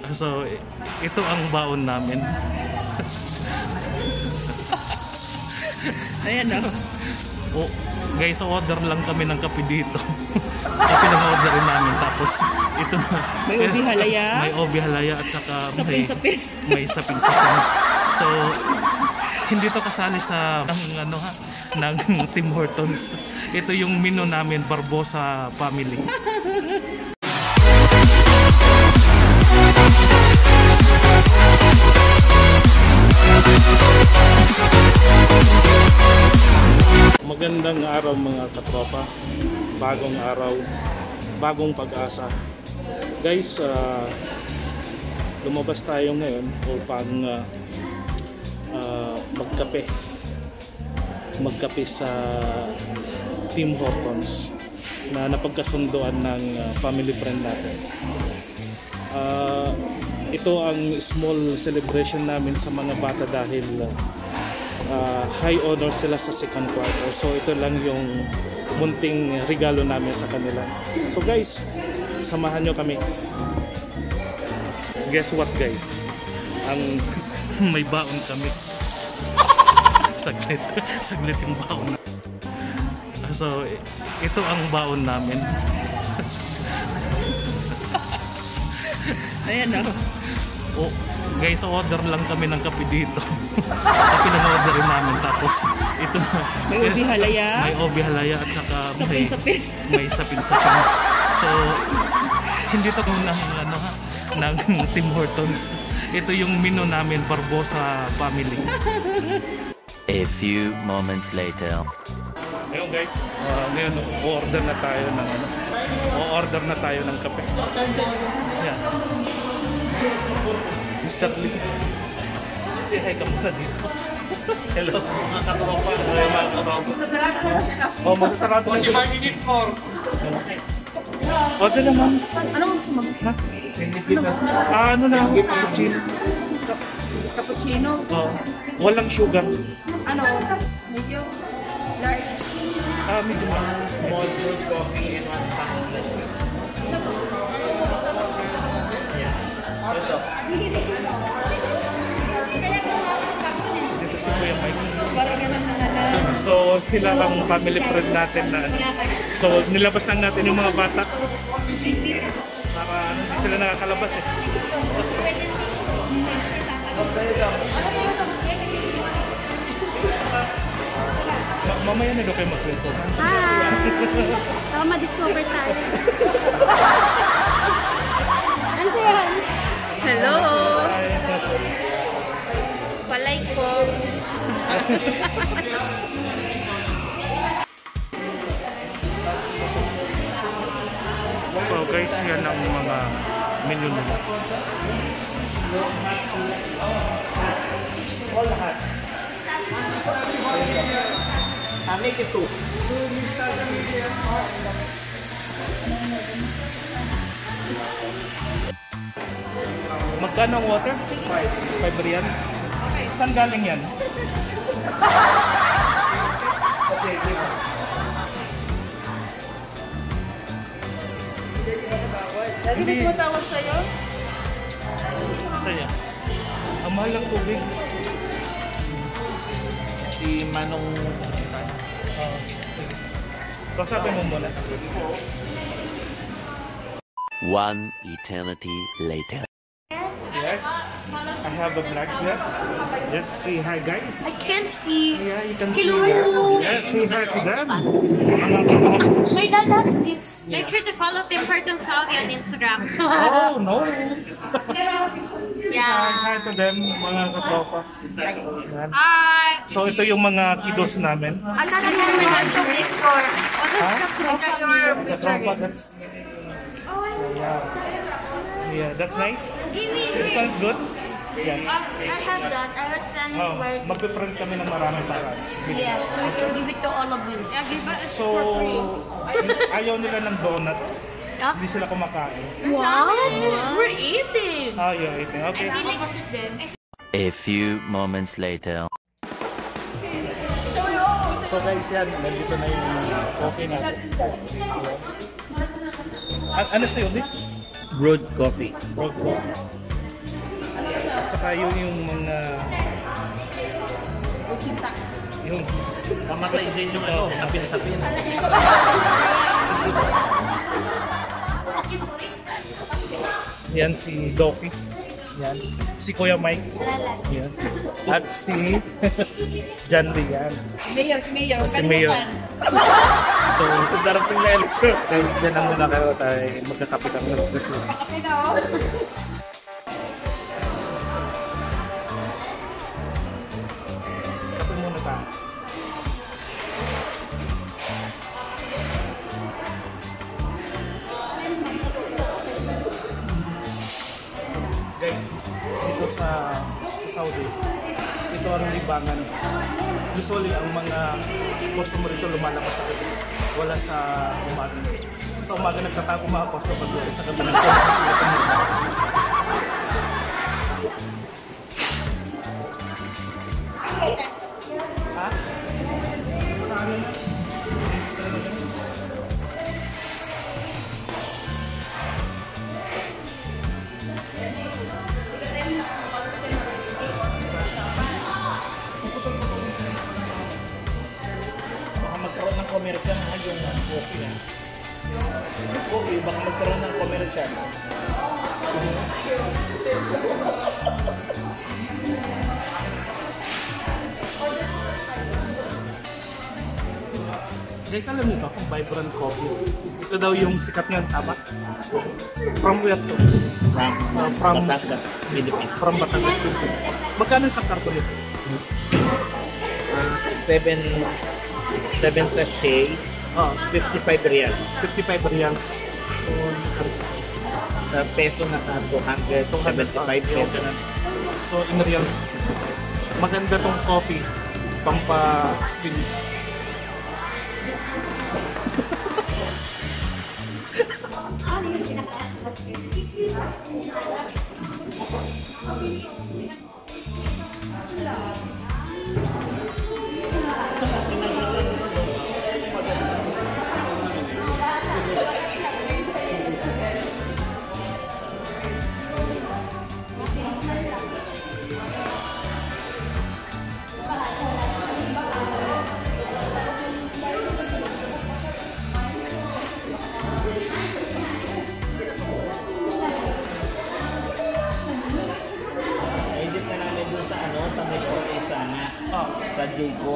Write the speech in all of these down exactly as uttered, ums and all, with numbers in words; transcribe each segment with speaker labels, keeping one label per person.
Speaker 1: So, ito ang baon namin.
Speaker 2: Ayan o.
Speaker 1: Oh, guys, order lang kami ng kape dito. Kape lang orderin namin. Tapos, ito na.
Speaker 2: May ubi halaya.
Speaker 1: May ubi halaya at saka may,
Speaker 2: Sapin-sapin.
Speaker 1: may sapin-sapin. So, hindi to kasali sa ng, ano, ha, ng Tim Hortons. Ito yung menu namin, Barbosa Family. Magandang araw mga katropa, bagong araw, bagong pag-asa. Guys, uh, lumabas tayo ngayon upang uh, uh, magkape magkape sa Tim Hortons na napagkasunduan ng uh, family friend natin. Uh, ito ang small celebration namin sa mga bata dahil uh, Uh, high honor sila sa second quarter, so ito lang yung munting regalo namin sa kanila. So guys, samahan nyo kami. Guess what guys, ang may baon kami. saglit saglit yung baon. So ito ang baon namin.
Speaker 2: Ayan o.
Speaker 1: Oh, guys, order lang kami ng kape dito. Kape lang orderin namin. Tapos ito na.
Speaker 2: May ubi halaya.
Speaker 1: May ubi halaya at saka may
Speaker 2: Sapin-sapin.
Speaker 1: may sapin-sapin. So hindi to ng ano ha, ng Tim Hortons. Ito yung menu namin, Barbosa Family.
Speaker 3: A few moments later.
Speaker 1: Ngayon guys, uh, ngayon order na tayo ng ano. O-order na tayo ng kape. Yan. Mister Lee, say hi ka muna dito. Hello mga katropa. Hello mga katropa. Oh, masasarado na sila. Order naman.
Speaker 2: Ano ang gusto mo?
Speaker 1: Ha? Ah, ano na? Cappuccino.
Speaker 2: Cappuccino?
Speaker 1: Oh, walang sugar.
Speaker 2: Ano? Medium? Large?
Speaker 1: Ah, medyo
Speaker 4: Small brewed coffee and one spanish.
Speaker 1: Ito. Dito si Kuya Mike. So sila ang family friend natin na so nilabas lang natin yung mga bata para ano, hindi sila nakakalabas eh. Ma mamaya na daw kayo magkwento.
Speaker 5: Hi! Baka ma-discover tayo. Ano sa'yo?
Speaker 2: Hello! Palay ko.
Speaker 1: So guys, yan ang mga menu nila.
Speaker 4: I'll make it two.
Speaker 1: Magkano ang water? five. five riyan? Saan galing yan? Okay, diba?
Speaker 2: Lagi na tumatawag sa'yo?
Speaker 1: Saya. Ang mahal ng tubig.
Speaker 4: Si Manong
Speaker 1: Uh, Kasabi mo muna.
Speaker 3: One eternity later.
Speaker 1: Yes, I have a black jet. Yes, say hi guys.
Speaker 5: I can't see.
Speaker 1: Yeah, you can
Speaker 5: Hello.
Speaker 1: see that. Yes, say hi to them.
Speaker 5: My dad has this.
Speaker 6: Make sure to follow Tim Hortons Saudi on Instagram.
Speaker 1: Oh no. Hi,
Speaker 6: Yeah.
Speaker 1: hi to them, mga katropa. Yan.
Speaker 6: Hi.
Speaker 1: So ito yung mga kiddos namin.
Speaker 6: I'm not going to have to picture. What is
Speaker 1: Huh?
Speaker 6: the I got your picture?
Speaker 1: Katropa, that's... Yeah. Yeah, that's nice. This one's good? Yes.
Speaker 6: I have that. I was planning
Speaker 1: Oh,
Speaker 6: to wear.
Speaker 1: magpiprint kami ng marami para.
Speaker 5: Yeah, so we can give it to all of you.
Speaker 6: Yeah, give it
Speaker 1: So, ayaw nila ng donuts.
Speaker 6: Huh?
Speaker 1: Hindi sila kumakain.
Speaker 5: Wow! We're eating!
Speaker 1: Ah, yeah, eating. Okay.
Speaker 6: I like it then.
Speaker 3: A few moments later.
Speaker 1: So guys, yan. Nandito na yung coffee natin. A ano sa'yo, Nick?
Speaker 4: brewed coffee.
Speaker 1: Brewed coffee. tayo yung mga yung
Speaker 4: Kamatay din yung ano, sapin-sapin.
Speaker 1: yan si Doki. Yan. Si Kuya Mike. Yan. At si John Lee. Yan.
Speaker 2: Mayor, si Mayor.
Speaker 1: Si Mayor. So,
Speaker 4: Darating na election.
Speaker 1: guys, dyan lang muna kayo tayo magkakape kami.
Speaker 2: Okay na oh.
Speaker 1: Kape muna ta. Guys, dito sa sa Saudi, ito ang libangan. Usually, ang mga customer dito lumalabas sa gabi. Wala sa umaga. Sa umaga nagtatago mga customer dito sa gabi ng sa Ha? Sa amin na?
Speaker 4: Baka magkaroon ng commercial na yung coffee na. Coffee, baka magkaroon ng commercial.
Speaker 1: Guys, alam niyo to, kung Vibrant Coffee. Ito daw yung sikat ngayon, tama? From where to?
Speaker 4: From,
Speaker 1: Uh, from
Speaker 4: Batangas, Philippines.
Speaker 1: From Batangas, Philippines. Magkano isang karton ito?
Speaker 4: Uh, seven, seven sachet,
Speaker 1: Oh,
Speaker 4: fifty-five reals.
Speaker 1: fifty-five reals. So,
Speaker 4: Sa peso na sa two hundred seventy-five peso na.
Speaker 1: so in reals. Maganda tong coffee. Pampa-steam.
Speaker 4: Naisip ka namin dun sa ano, sa Metro Isana,
Speaker 1: Oh,
Speaker 4: sa Jayco.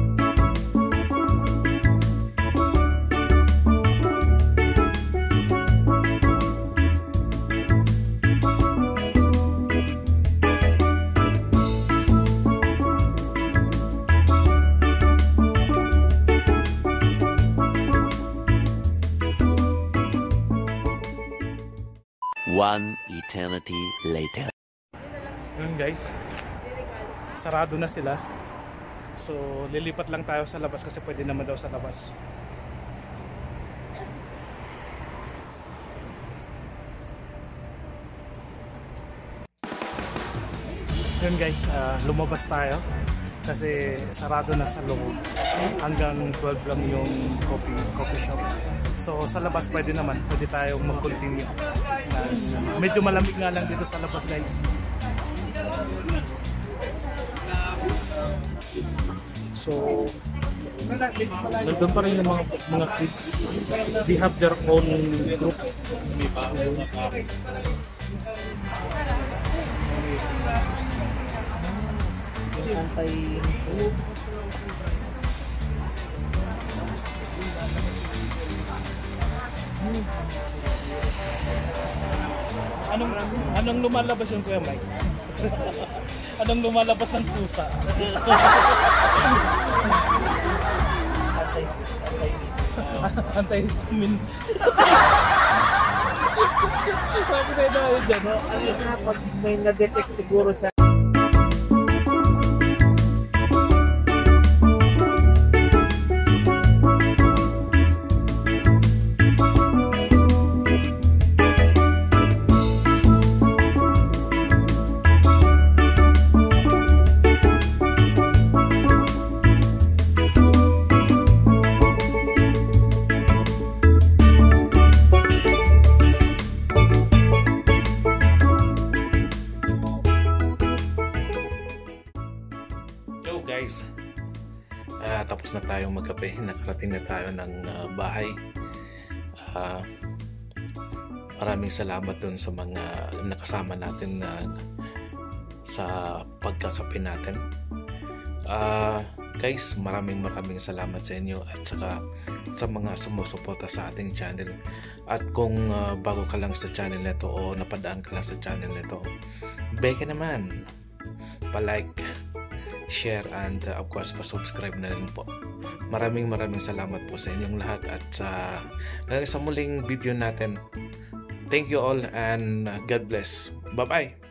Speaker 3: One eternity later.
Speaker 1: yun guys. Sarado na sila. So, lilipat lang tayo sa labas kasi pwede naman daw sa labas. Yun guys, ah, lumabas tayo kasi sarado na sa loob. Hanggang twelve lang yung coffee, coffee shop. So sa labas pwede naman, pwede tayong mag-continue. Ah, medyo malamig nga lang dito sa labas guys. So nandun pa rin yung mga, mga kids. They have their own group.
Speaker 4: Antay
Speaker 1: Anong anong lumalabas yung Kuya Mike? Anong lumalabas ng pusa? Antihistamine. Sabi tayo na yun dyan.
Speaker 4: ano na, pag may na-detect siguro sa
Speaker 1: nakatapos na tayong magkape. Nakarating na tayo ng uh, bahay. Uh, maraming salamat dun sa mga nakasama natin na uh, sa pagkakape natin. Uh, guys, maraming maraming salamat sa inyo at saka sa mga sumusuporta sa ating channel. At kung uh, bago ka lang sa channel nito o napadaan ka lang sa channel nito, beke naman pa-like, share, and uh, of course pa-subscribe na rin po. Maraming maraming salamat po sa inyong lahat at sa uh, sa muling video natin. Thank you all and uh, God bless. Bye bye.